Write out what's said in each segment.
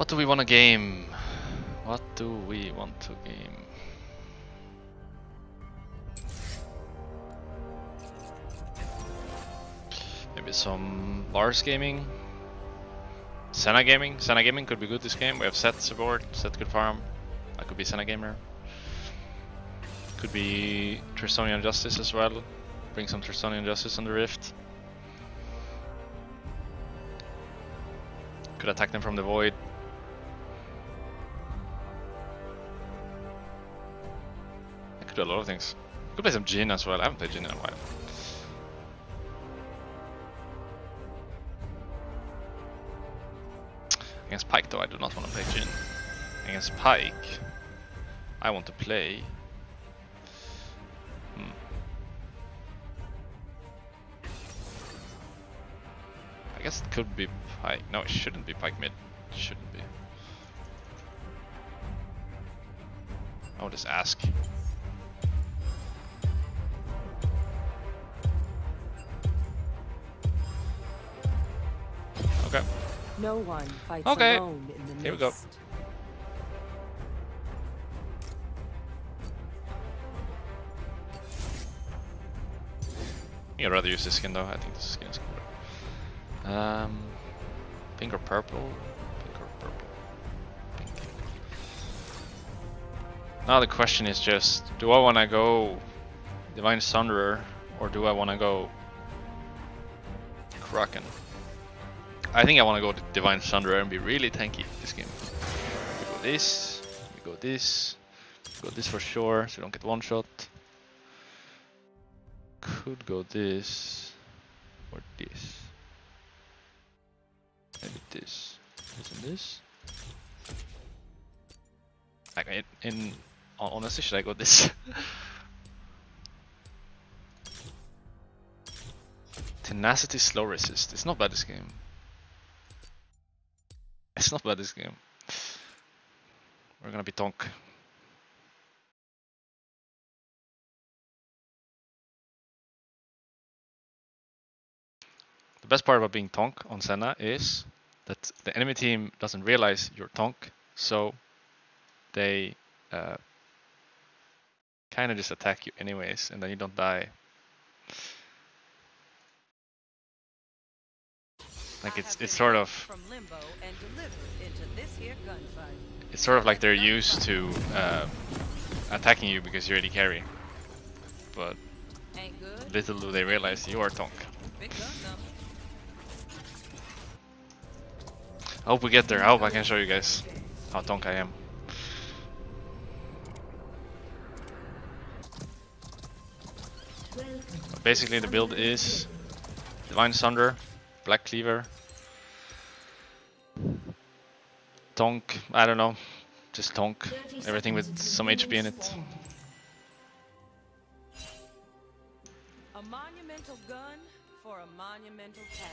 do we want to game? What do we want to game? Maybe some Lars gaming? Senna gaming? Senna gaming could be good this game. We have Set support, Set good farm. That could be Senna gamer. Could be Tristonian Justice as well. Bring some Tristonian Justice on the Rift. Could attack them from the void. I could do a lot of things. Could play some Jhin as well. I haven't played Jhin in a while. Against Pyke though, I do not want to play Jhin. Against Pyke, I want to play... I guess it could be Pyke. No, it shouldn't be Pyke mid. It shouldn't be. I'll just ask. Okay. No one fights Okay. alone in the Here we go. mist. I'd rather use this skin though. I think this skin is cooler. Pink or purple? Pink or purple? Pink. Now the question is just, do I want to go Divine Sunderer or do I want to go Kraken? I think I want to go to Divine Sunderer and be really tanky this game. We go this, we go this, we go this for sure so we don't get one shot. Could go this or this. Maybe this. This and this. Like honestly, should I go this? Tenacity, slow resist. It's not bad this game. It's not bad this game. We're gonna be Tonk. The best part about being Tonk on Senna is that the enemy team doesn't realize you're Tonk, so they kind of just attack you anyways, and then you don't die. Like it's sort of it's sort of like they're used to attacking you because you're AD carry, but little do they realize you are Tonk. I hope we get there. I hope I can show you guys how Tonk I am. But basically the build is Divine Sunder, Black Cleaver, Tonk, I don't know, just Tonk, everything with some HP in it. A monumental gun for a monumental task.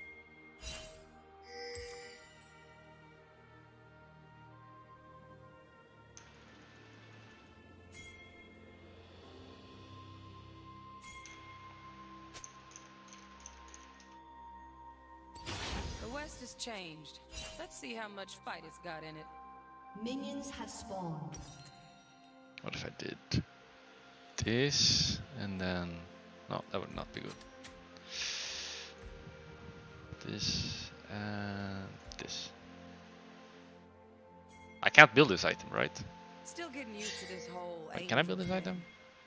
The West has changed. Let's see how much fight it's got in it. Minions have spawned. What if I did this and then... No, that would not be good. This and this. I can't build this item, right? Still getting used to this whole. Wait, can I build this item?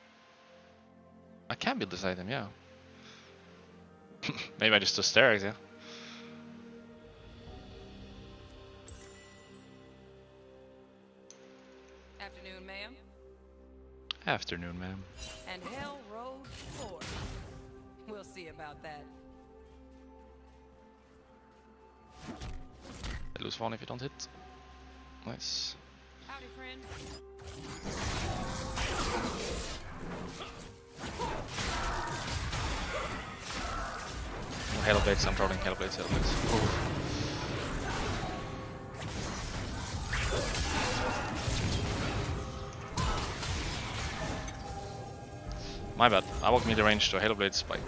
I can build this item, yeah. Maybe I just do stairs, yeah. Afternoon, ma'am. Afternoon, ma'am. And Hell Road 4. We'll see about that. I lose one if you don't hit. Nice. Howdy, friend. Oh, Halo Blades, I'm trolling Halo Blades, Halo Blades. Oh. My bad, I walked mid range to a Halo Blade spike.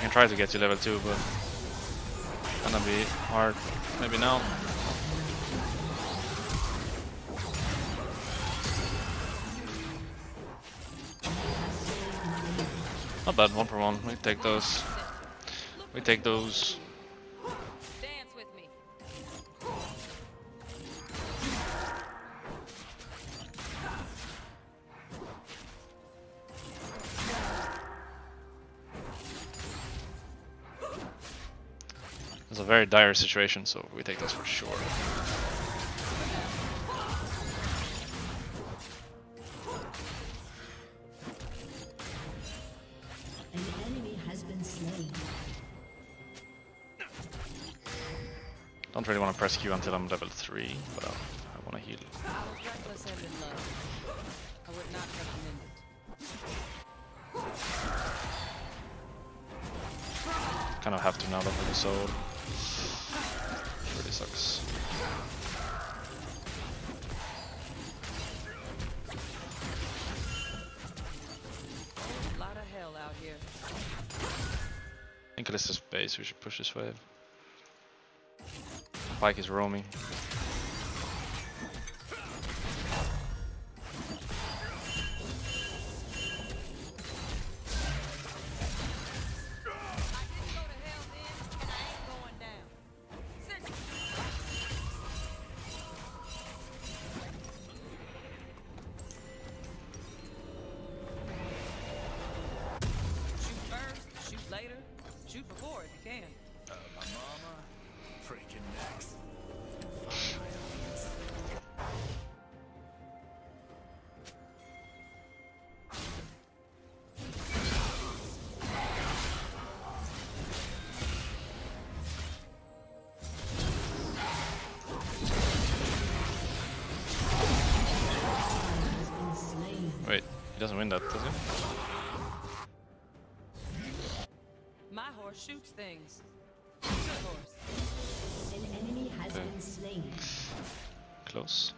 can try to get to level 2, but gonna be hard. Maybe now. Not bad, 1-for-1. We take those. We take those. Dance with me. It's a very dire situation, so we take those for sure. An enemy has been slain. Don't really want to press Q until I'm level 3, but I want to heal. I was reckless and in love. I would not recommend it. Kind of have to now though for the soul. Really sucks. A lot of hell out here. I think this is base, we should push this wave. Pike is roaming. Later, shoot before if you can. My mama, freaking next. Wait, he doesn't win that, does he? My horse shoots things. Good horse. An enemy has been slain. Close.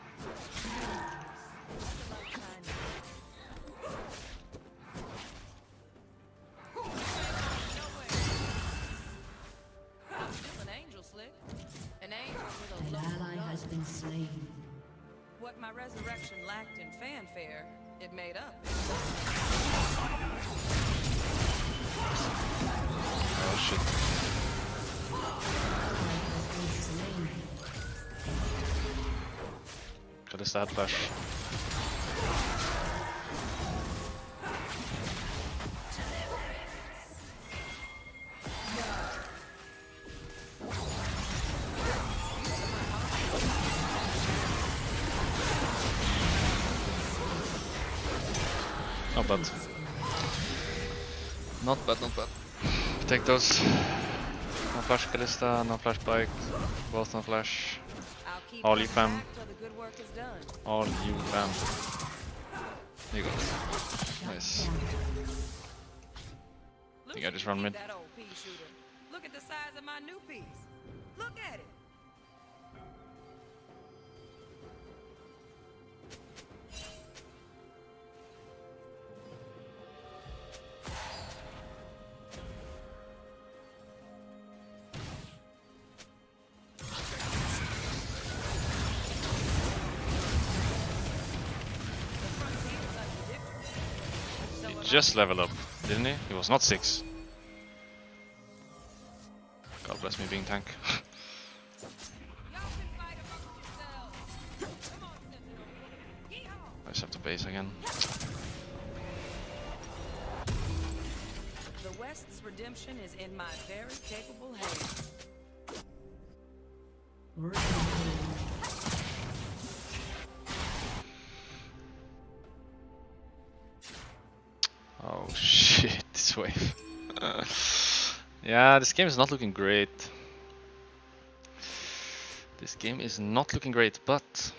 An angel slick. An angel with a An low ally has been slain. What my resurrection lacked in fanfare, it made up. Oh shit. Got a stat flash. Not bad. Not bad, not bad. Take those. No flash Kalista, no flash bike. Both no flash. I'll keep All my you fam. back till the good work is done. All you fam. There you go. Nice. Think I just run mid. That old pea shooter. Look at the size of my new piece. Look at it. Just leveled up, didn't he? He was not 6. God bless me being tank. I just have to base again. The West's redemption is in my very capable hands. Oh shit, this wave. Yeah, this game is not looking great. This game is not looking great, but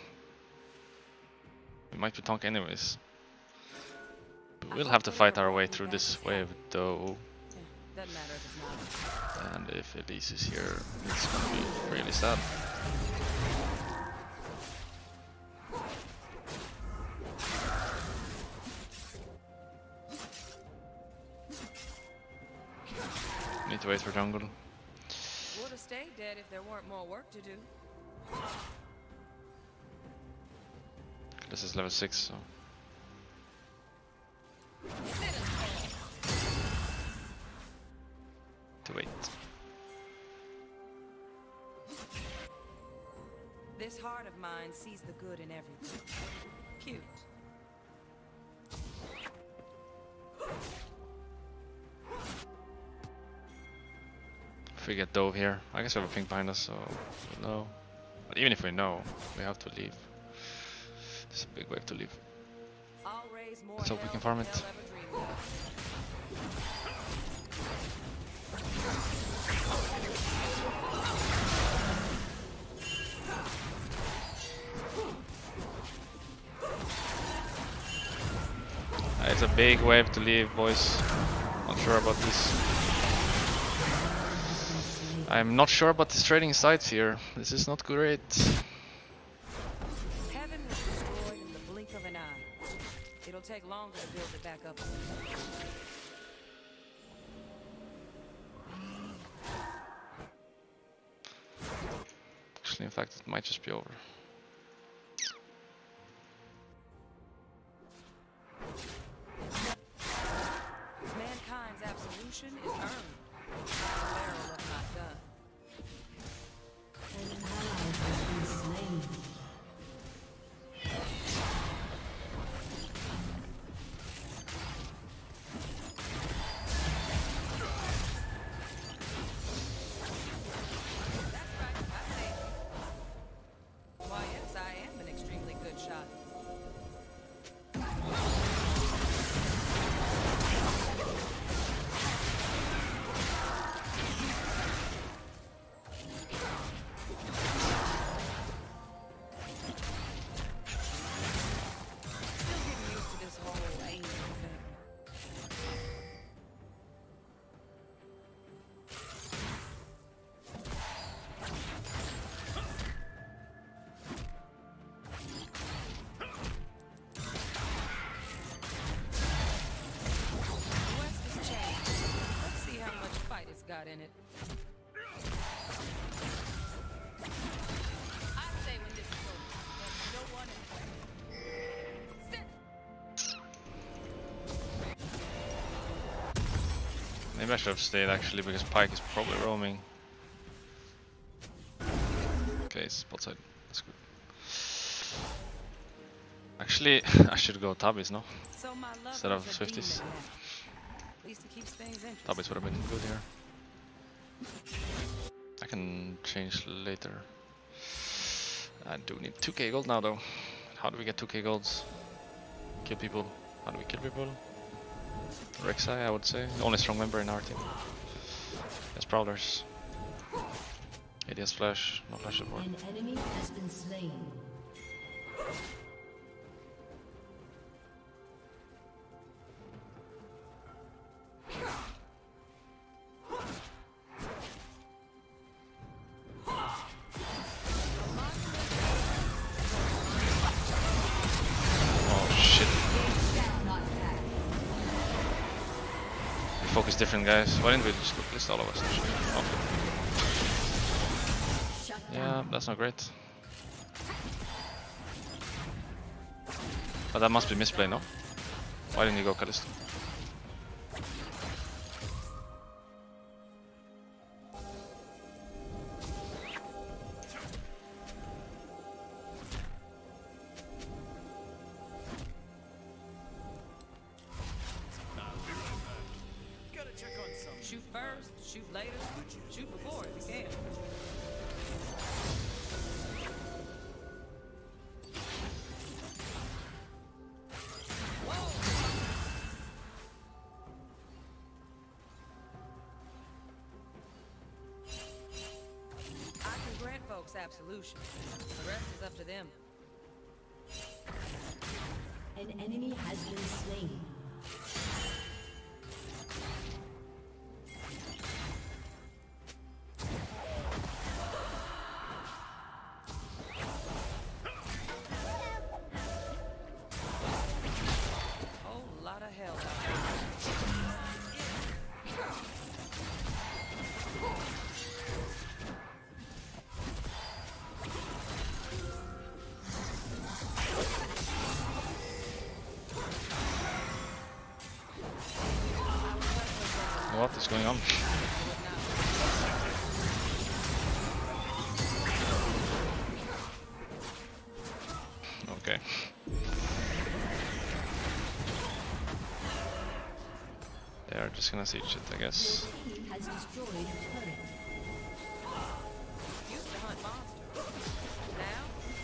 we might be Tonk anyways. But we'll have to fight our way through this wave though. Doesn't matter if it's not. And if Elise is here, it's gonna be really sad. for jungle. Would have stayed dead if there weren't more work to do. This is level 6, so. To wait. This heart of mine sees the good in everything. Cute. If we get dove here, I guess we have a ping behind us, so no. But even if we know, we have to leave. There's a big wave to leave. I'll raise more Let's hope we hell can farm than it. they'll ever dream of. It's a big wave to leave, boys. Not sure about this. I'm not sure about this trading sites here. This is not great. Heaven was destroyed in the blink of an eye. It'll take longer to build it back up. Actually, in fact, it might just be over. Mankind's absolution is earned. Barrel of not done. An ally has been slain. That's right, I say. Why, yes, I am an extremely good shot. Still getting used to this whole aiming thing. The West has changed. Let's see how much fight it's got in it. I say when this is over, there's no one in Sit. Maybe I should have stayed actually, because Pike is probably roaming. Okay, it's bot side. That's good. Actually, I should go Tabis, no? So my love Instead of is a Swifties. demon now. At least it keeps things interesting. Tabis would have been good here. I can change later. I do need 2k gold now though. How do we get 2k golds? Kill people. How do we kill people? Rek'Sai, I would say. The only strong member in our team. Yes, Prowlers. ADS flash, no flash support. An enemy has been slain. Oh shit. We focus different guys. Why didn't we just list all of us? Shut Yeah, down. that's not great. But that must be misplay, no? Why didn't you go Callisto? Gotta check on some. Shoot first, shoot later, shoot before if you can. I can grant folks absolution. The rest is up to them. An enemy has been slain. Whole lot of hell. is going on? Okay. They are just gonna siege it, I guess. Your team has destroyed a turret. Used to hunt monsters. Now,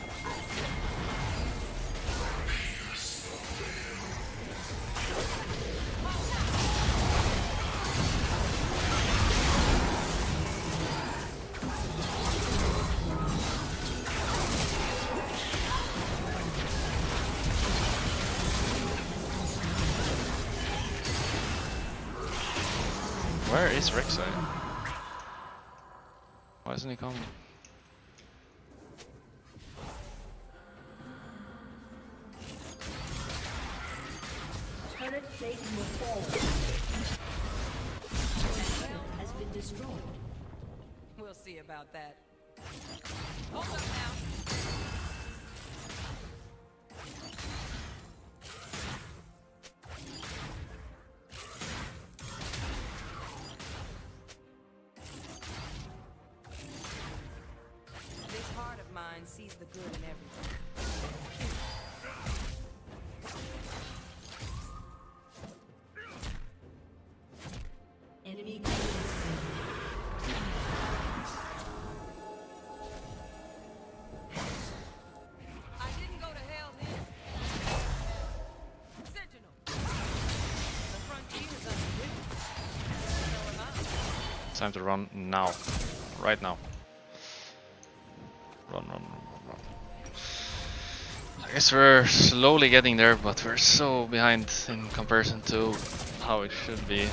Where is Rekkles? Why isn't he coming? Turret plate will fall. Turret has been destroyed. we'll see about that. Hold up now. This heart of mine sees the good in everything. Enemy killing spree. I didn't go to hell then. Sentinel. The frontier is unpredictable. So am I. It's time to run now. Right now. Run, run, run, run, run. I guess we're slowly getting there, but we're so behind in comparison to how it should be.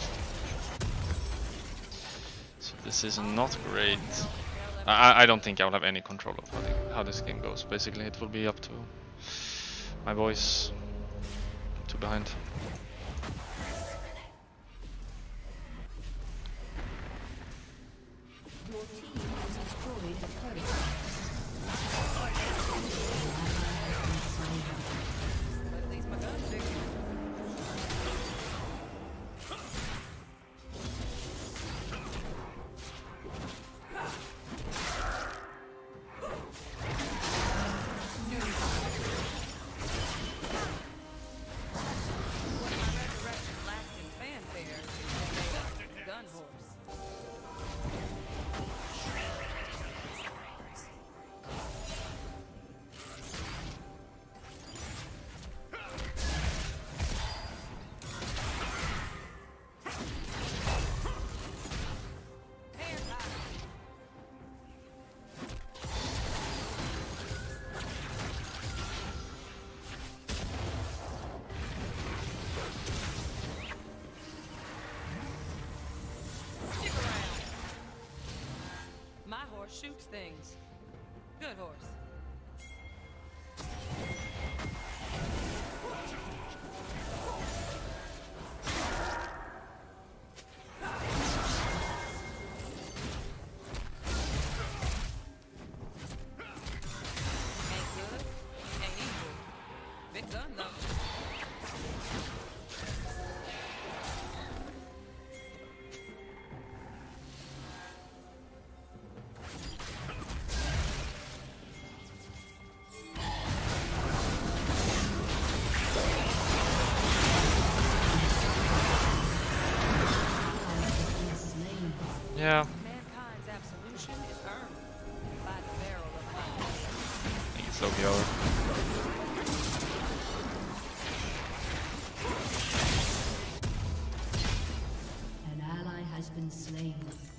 So this is not great. I don't think I'll have any control of how this game goes. Basically, it will be up to my boys. Too behind. Your team has destroyed a turret. But at least my gun's big. When my resurrection lacked in fanfare, they made a gun horse. Hands high. Stick around. My horse shoots things. Good horse. Ain't good, ain't evil. Big gun though. Slain. Yeah, Mankind's absolution is earned by the barrel of fire. I think it's low over. An ally has been slain.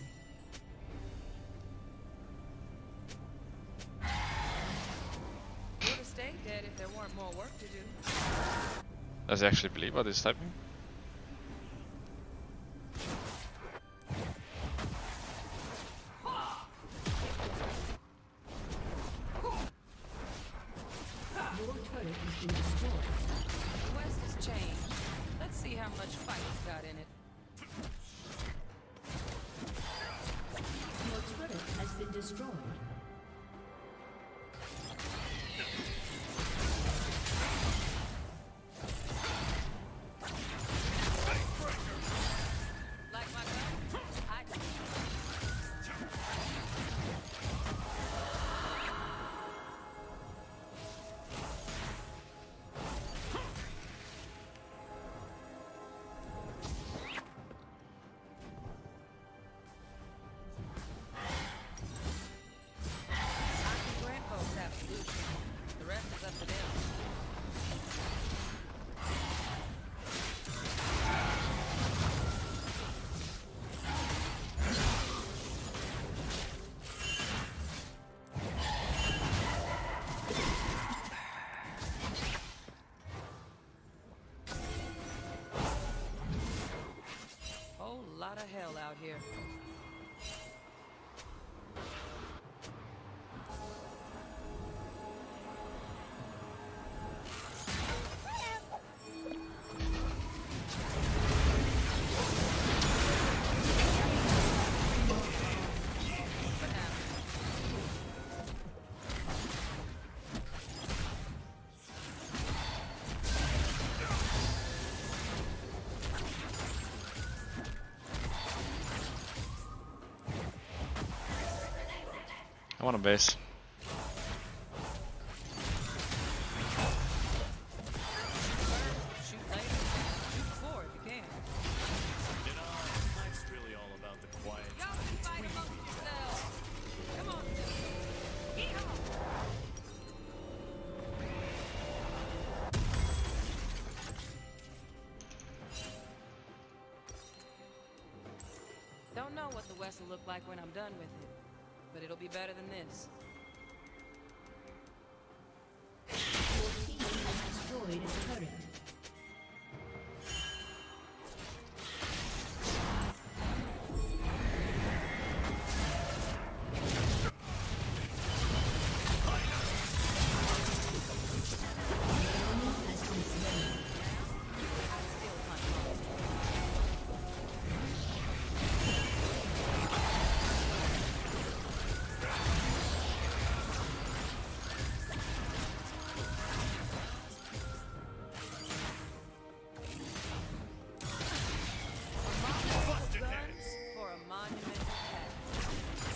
Would have stayed dead if there weren't more work to do. Does he actually believe what he's typing? Your turret has been destroyed. The West has changed. Let's see how much fight it's got in it. Your turret has been destroyed. Like my I want a base. Shoot later. Shoot before if you can. You know, life's really all about the quiet Y'all time can fight between amongst each other. yourselves. Come on. Yeehaw. Don't know what the West will look like when I'm done with it, but it'll be better than this. Your team has destroyed a turret. Busted heads! For a monumental task.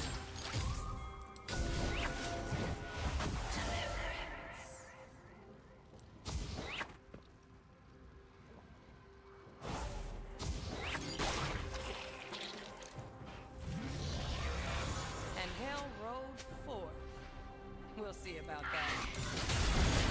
And hell rode forth. We'll see about that.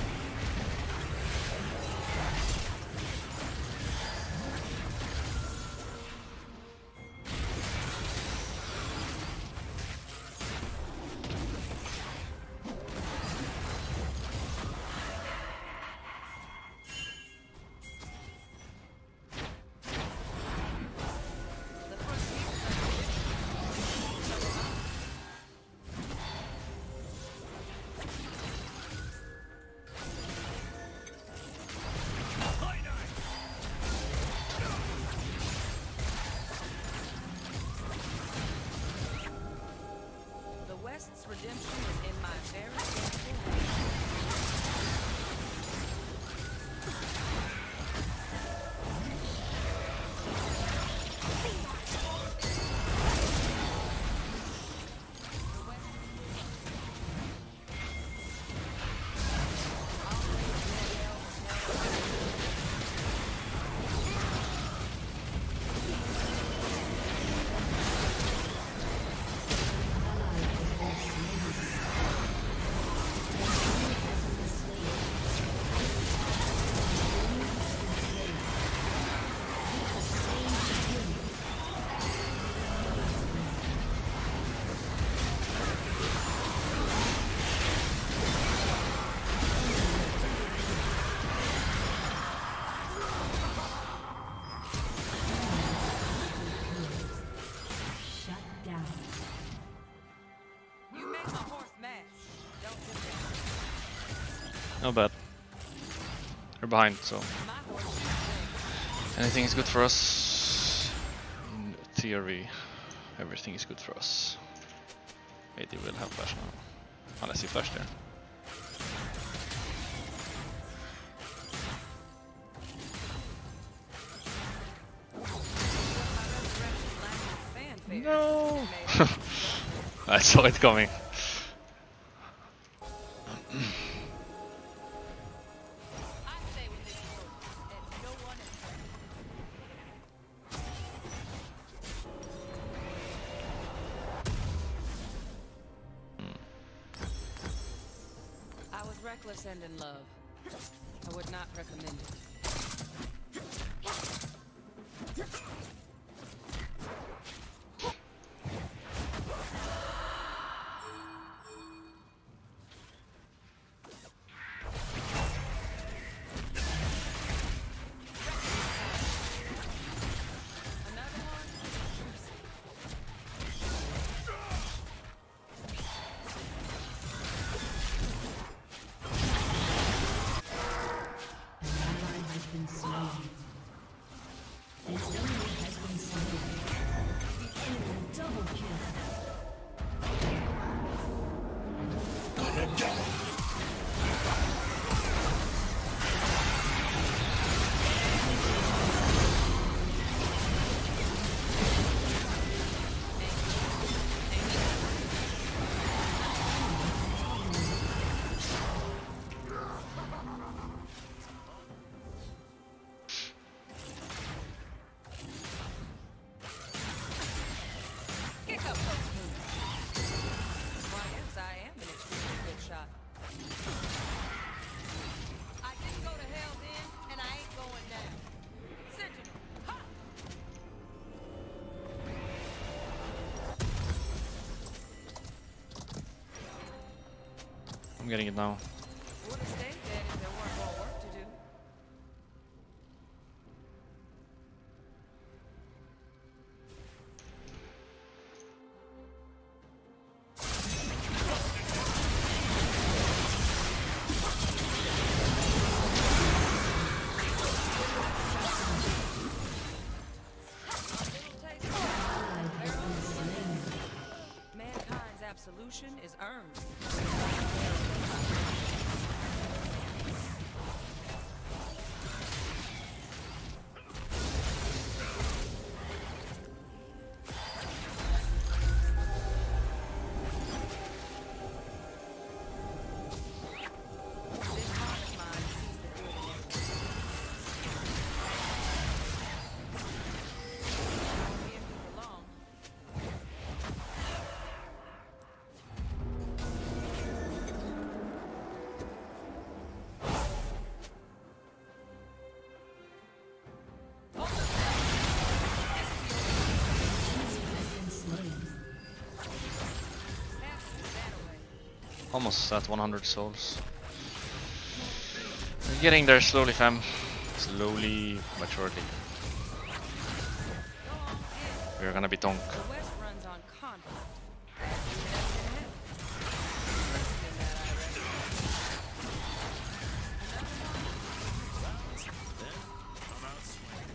The frontier's The West's redemption is in my very careful hands. Shut down. You make my horse mad. Don't do that. No bad. We're behind, so My horse is good. anything is good for us. In theory, everything is good for us. AD will have flash now. Unless he flashed there. No! I saw it coming. I was reckless and in love. I would not recommend it. Another one? An ally has been slain. An enemy has been slain. The enemy double kill. I'm getting it now. Would have stayed dead if there weren't more work to do. Mankind's absolution is earned. This heart of mine sees the good in everything. Won't be empty for long. Almost at 100 souls. We're getting there slowly, fam. Slowly but surely. We're gonna be Tonk. The West runs on conflict. Even as it had. Less than that, I reckon. I'm out swinging.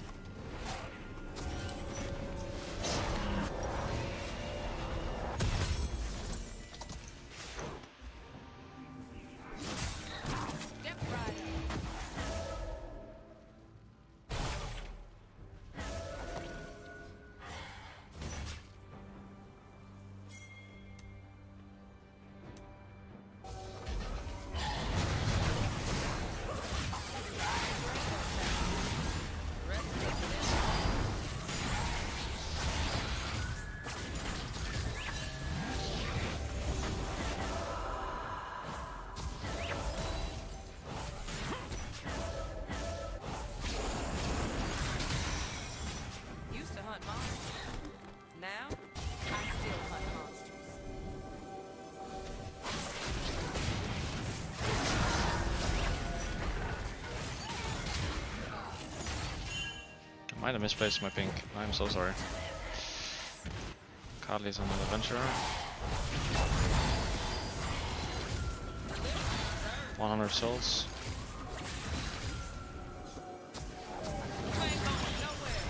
Step right up. The rest of it is used to hunt monsters. Now, I still hunt monsters. I might have misplaced my pink. I'm so sorry. Carly's on an adventure. 100 souls. You ain't going nowhere.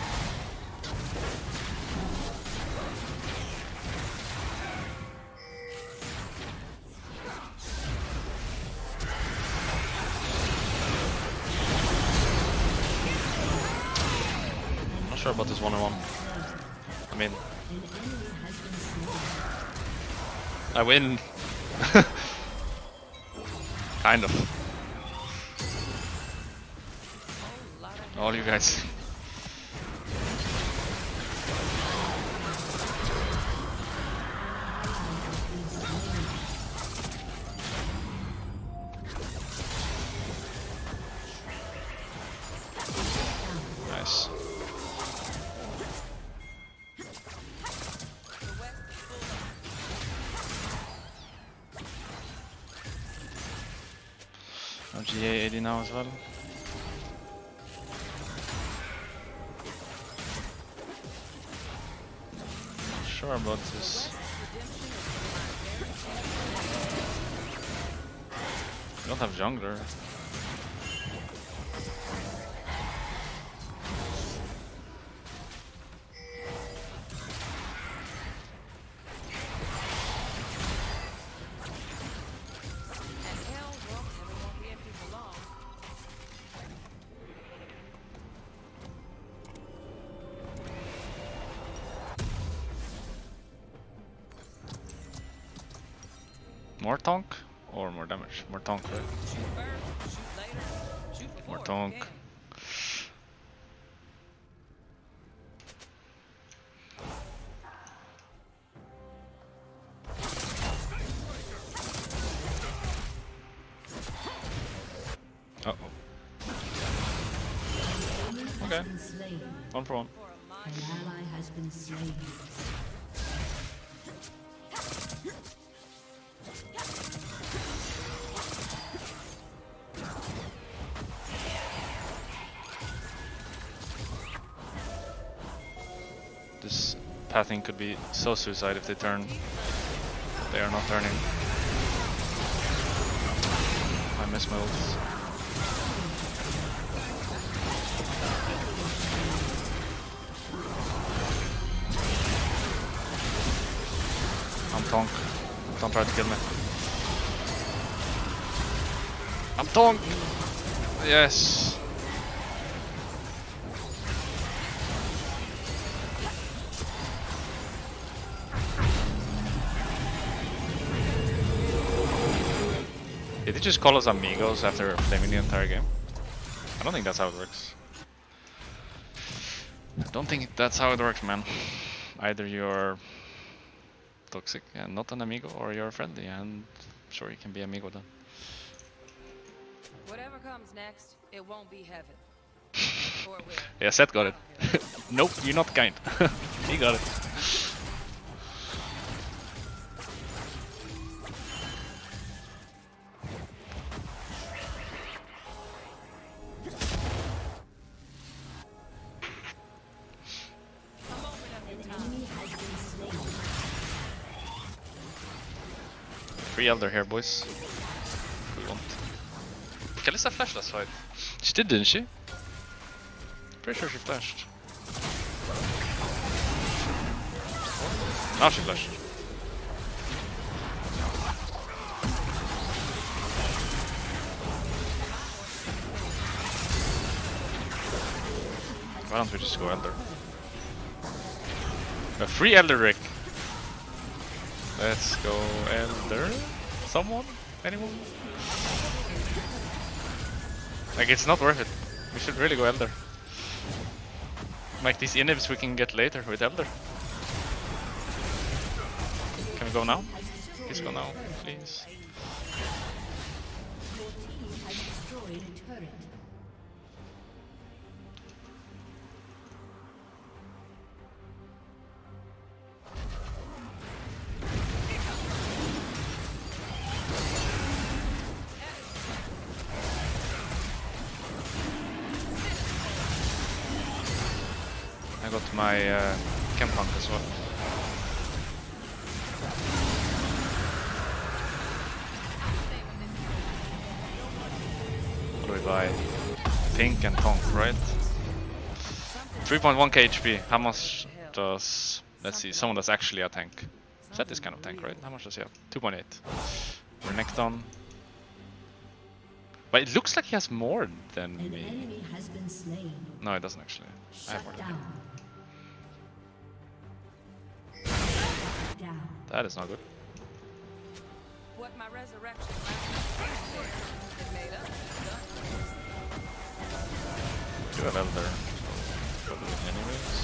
I'm not sure about this 1-on-1. I mean, I win. Kind of. Whole lot of All you guys. Nice. the West is full of GA 80 now as well. Not sure about this. redemption is my very We don't have jungler. and hell won't be empty for long. More Tonk or more damage? More Tonk, right? Shoot first, shoot later, shoot before. More if you Tonk. can. Uh oh. Okay, Been slain. 1 for 1. For a An mind. ally has been slain. pathing could be so suicide if they turn. They are not turning. I miss my ults. I'm Tonk. Don't try to kill me. I'm Tonk! Yes! Did they just call us amigos after flaming the entire game? I don't think that's how it works. I don't think that's how it works, man. Either you're toxic and not an amigo, or you're friendly and sure you can be amigo then. Whatever comes next, it won't be heaven. Or will. Yeah, Seth got it. Nope, you're not kind. He got it. Free Elder here, boys. We want. Kalista flashed last fight. She did, didn't she? Pretty sure she flashed. Now she flashed. Why don't we just go Elder? A free Elder Rick. Let's go Elder. Someone? Anyone? Like, it's not worth it. We should really go Elder. Like, these inhibs we can get later with Elder. Can we go now? Please go now, please. Your team has destroyed a turret. I got my Chem Punk as well. What do we buy? Pink and Tonk, right? 3.1k HP. How much does... Let's see, someone that's actually a tank. That is kind of tank, right? How much does he have? 2.8. Renekton. But it looks like he has more than An me. enemy has been slain. No, it doesn't actually. I have more Shut than him. Down. That is not good. What my resurrection is made up. Do have Elder. Probably anyways.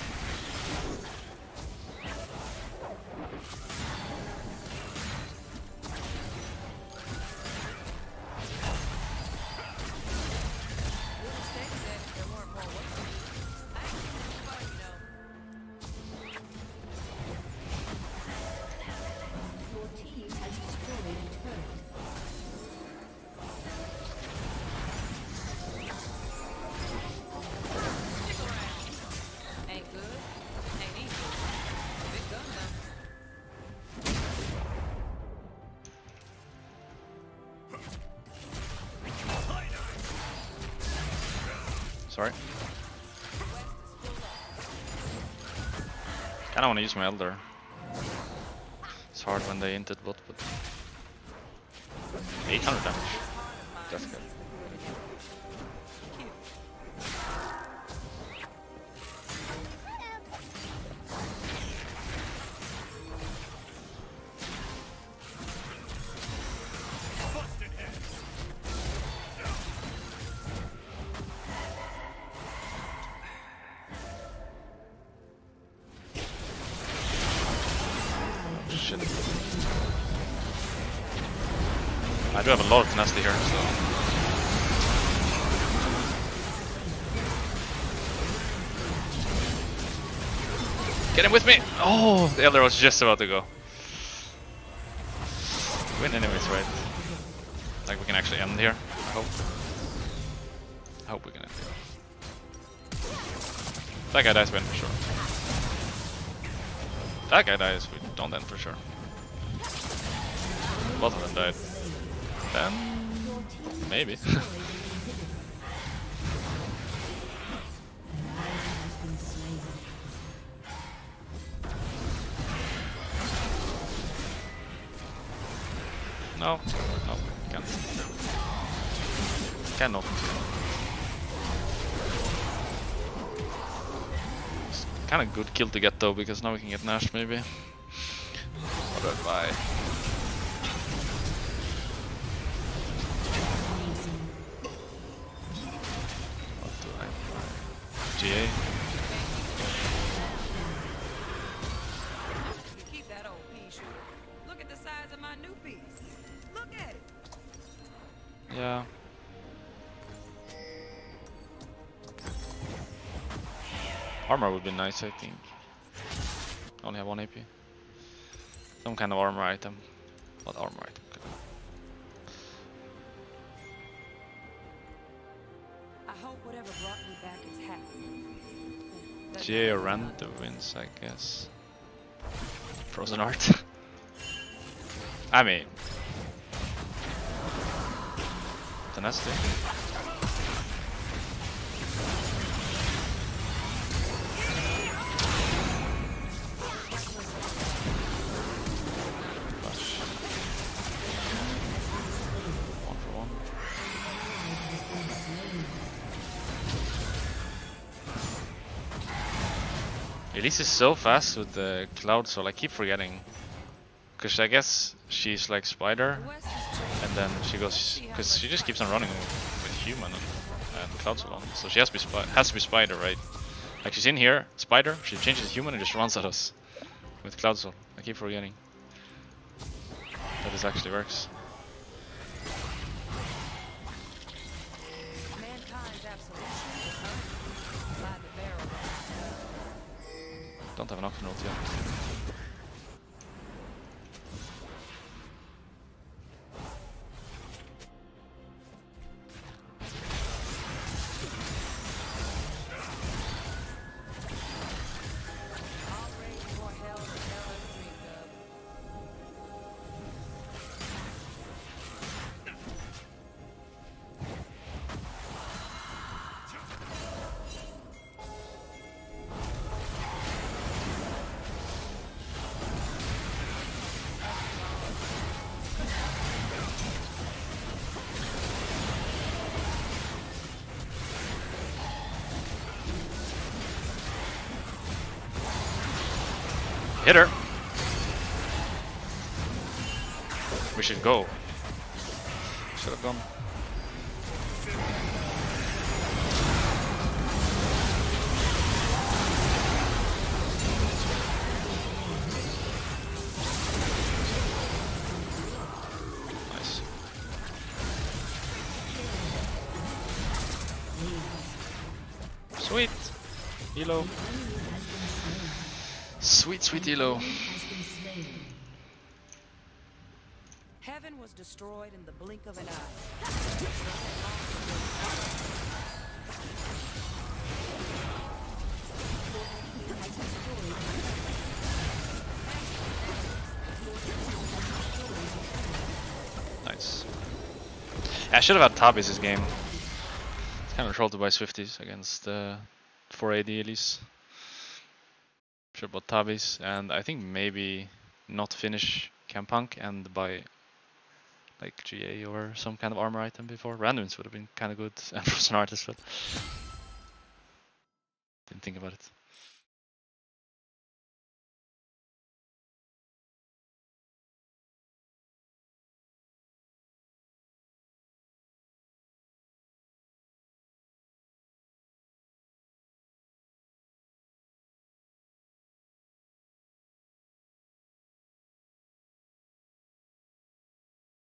Your team has destroyed a turret. Ain't good, ain't easy. Big gun though. Sorry. Kinda wanna use my Elder. It's hard when they inted bot, but 800 damage. That's good. Shit. I do have a lot of tenacity here, so. Get him with me! Oh, the Elder was just about to go. Win anyways, right? Like we can actually end here, I hope. I hope we can end here. That guy dies win for sure. that guy dies, we don't end for sure. Both of them died. Then maybe. No, no, can't. Cannot. It's kind of good kill to get though, because now we can get Nash maybe. What do I buy? What do I buy? GA? You keep that old pea shooter. Look at the size of my new piece. Look at it. Yeah. Armor would be nice, I think. Only have 1 AP. Some kind of armor item. What armor item? I hope whatever brought me back is happy. GA or random wins, I guess. Frozen Art. I mean, Tenacity. Flash. 1 for 1. Elise is so fast with the cloud soul, I keep forgetting. Because I guess she's like Spider, and then she goes, because she just keeps on running with human and cloud soul on. So she has to be Spider, right? Like she's in here, Spider, she changes human and just runs at us with cloud soul. I keep forgetting that this actually works. Mankind's absolution is earned by the barrel. Don't have enough note yet. Hit her. We should go. Should have gone. Nice. Sweet. Elo. Sweet, sweet Elo. Heaven was destroyed in the blink of an eye. Nice. I should have had Tabis this game. It's kind of trolled to buy Swifties against 4 AD at least. Should have bought Tabis, and I think maybe not finish Campunk and buy like GA or some kind of armor item before. Randoms would have been kind of good, and Frozen Artist, but didn't think about it.